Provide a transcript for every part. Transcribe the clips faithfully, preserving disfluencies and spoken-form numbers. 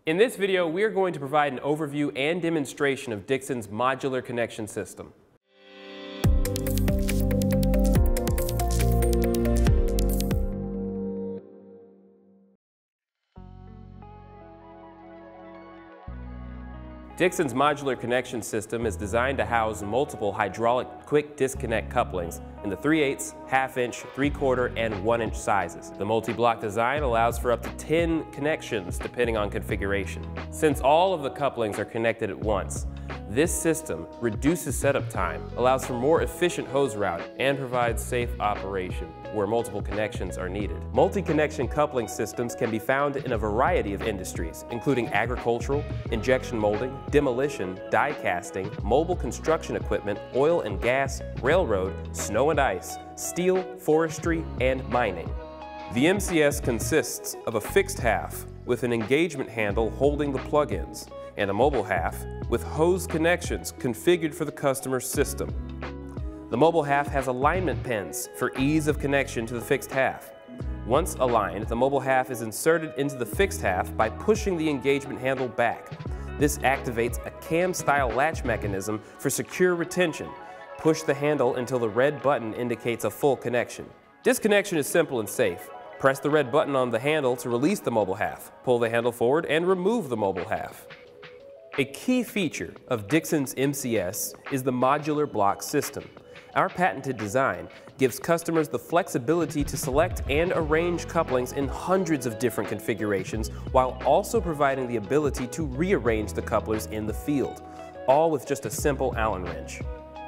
In this video, we are going to provide an overview and demonstration of Dixon's modular connection system. Dixon's modular connection system is designed to house multiple hydraulic quick disconnect couplings in the three eighths, half inch, three quarter, and one inch sizes. The multi-block design allows for up to ten connections depending on configuration. Since all of the couplings are connected at once, this system reduces setup time, allows for more efficient hose route, and provides safe operation where multiple connections are needed. Multi-connection coupling systems can be found in a variety of industries, including agricultural, injection molding, demolition, die casting, mobile construction equipment, oil and gas, railroad, snow and ice, steel, forestry, and mining. The M C S consists of a fixed half with an engagement handle holding the plug-ins, and a mobile half with hose connections configured for the customer's system. The mobile half has alignment pins for ease of connection to the fixed half. Once aligned, the mobile half is inserted into the fixed half by pushing the engagement handle back. This activates a cam-style latch mechanism for secure retention. Push the handle until the red button indicates a full connection. Disconnection is simple and safe. Press the red button on the handle to release the mobile half. Pull the handle forward and remove the mobile half. A key feature of Dixon's M C S is the modular block system. Our patented design gives customers the flexibility to select and arrange couplings in hundreds of different configurations, while also providing the ability to rearrange the couplers in the field, all with just a simple Allen wrench.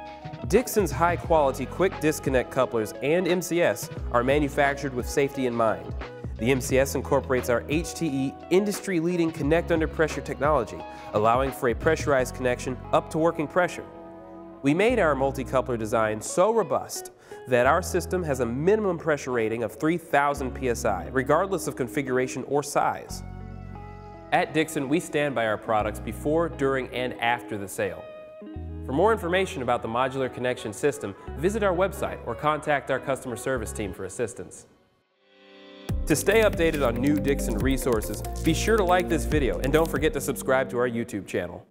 Dixon's high-quality quick disconnect couplers and M C S are manufactured with safety in mind. The M C S incorporates our H T E industry-leading connect under pressure technology, allowing for a pressurized connection up to working pressure. We made our multi-coupler design so robust that our system has a minimum pressure rating of three thousand P S I, regardless of configuration or size. At Dixon, we stand by our products before, during, and after the sale. For more information about the modular connection system, visit our website or contact our customer service team for assistance. To stay updated on new Dixon resources, be sure to like this video and don't forget to subscribe to our YouTube channel.